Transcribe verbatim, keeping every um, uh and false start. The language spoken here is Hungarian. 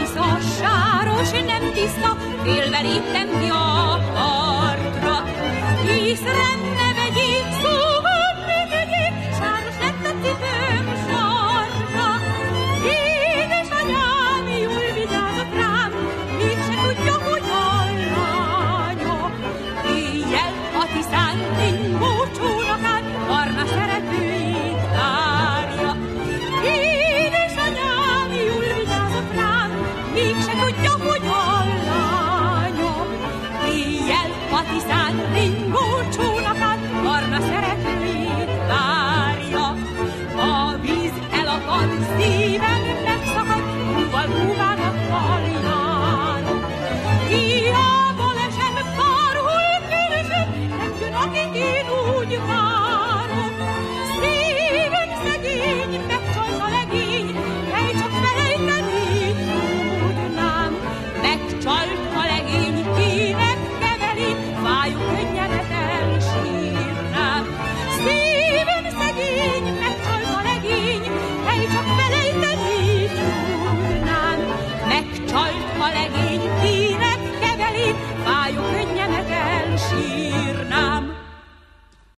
arca sáros, nem tiszta, félve léptem ki a partra. Észre ne vegyék, szóval ne vegyék, sáros lett a cipőm sarka. Édesanyám jól vigyázott rám, mégse tudja, hogy hallánya. Éjjel a Tiszán ingó csónakán barna szereplőit várja. Édesanyám jól vigyázott rám, mégse tudja,